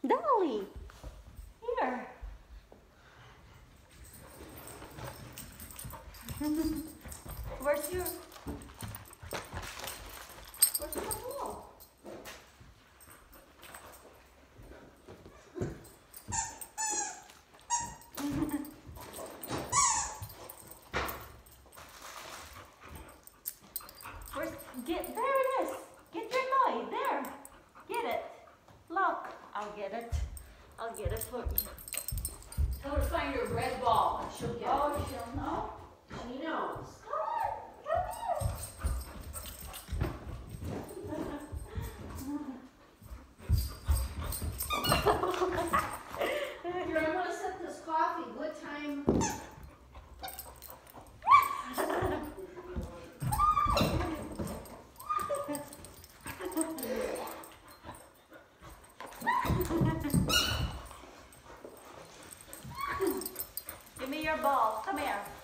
Dolly, here. Where's your ball? There it is. Get your toy. There. Get it. Look. I'll get it. I'll get it for you. Tell her to find your red ball and she'll get it. Oh, she'll know. She knows. Here, I'm going to set this coffee. Good time. Give me your ball. Come here.